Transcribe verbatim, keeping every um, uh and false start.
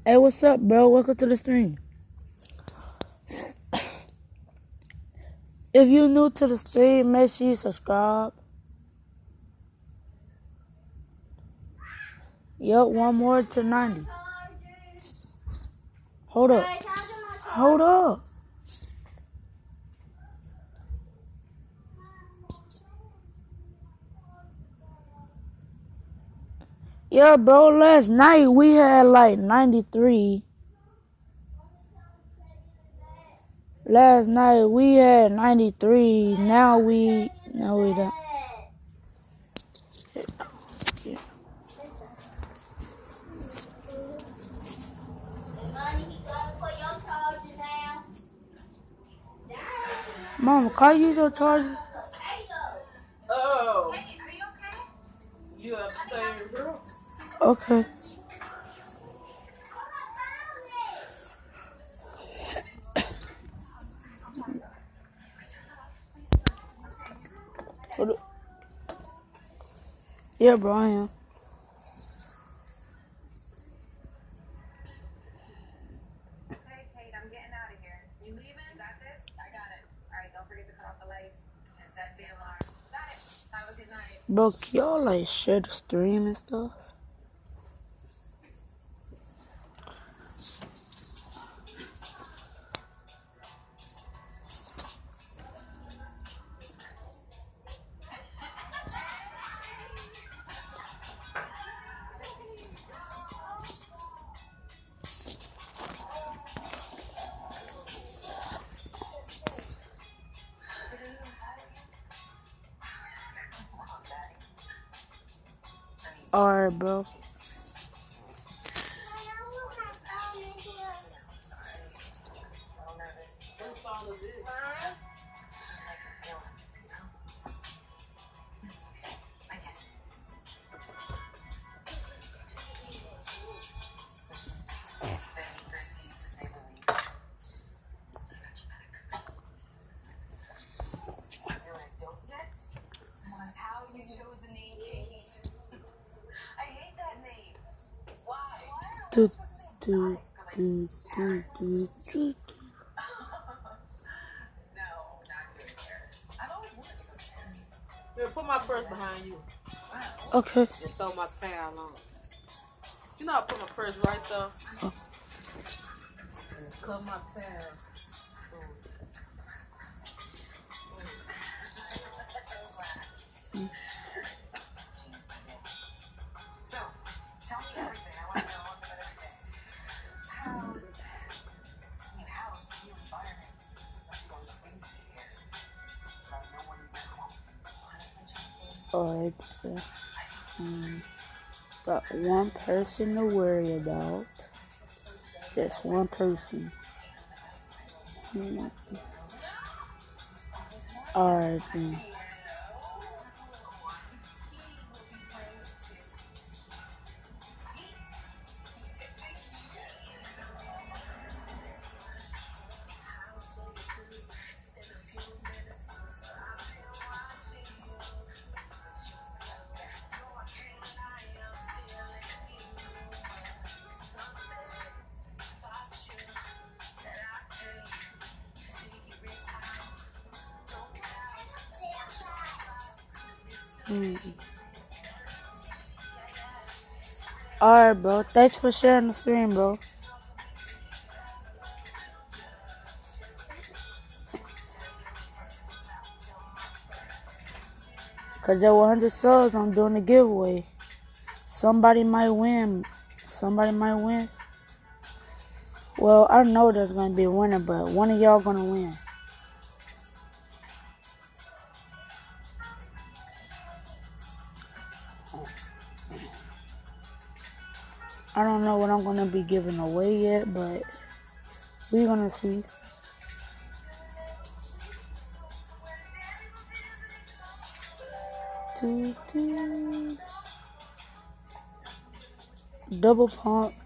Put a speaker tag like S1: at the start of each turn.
S1: Hey, what's up, bro? Welcome to the stream. If you new to the stream, make sure you subscribe. Yup, one more to ninety. Hold up. Hold up. Yeah, bro, last night we had like ninety-three. Last night we had ninety-three. Now we, now we don't. Yeah. Mom, can you use your charger?
S2: Oh. Hey, are you okay? You upstairs, girl?
S1: Okay. Hold up. Yeah, bro, I am.
S2: Hey, Kate, I'm getting out of here. You leaving? Got this? I got it. All right, don't forget to cut off the lights and set the alarm. Got it. Have a good night.
S1: Bro, can y'all like share the stream and stuff? Alright, bro. Do, do, do, do, do, do.
S2: Here, put my purse behind you.
S1: Okay.
S2: Just throw my towel on. You know I put my purse right there.
S1: Oh.
S2: Just cut my towel.
S1: Mm.
S2: So, tell me everything. I want to know about everything. How's new house, new environment? I'm going crazy here. I have no one back home. Honestly, Jason.
S1: Alright. Um, got one person to worry about. Just one person. Mm. Alright then. Mm. Alright, bro. Thanks for sharing the stream, bro. Cause at one hundred subs, I'm doing a giveaway. Somebody might win. Somebody might win. Well, I know there's gonna be a winner, but one of y'all gonna win. I don't know what I'm gonna be giving away yet, but we're gonna see. Doo, doo. Double pump.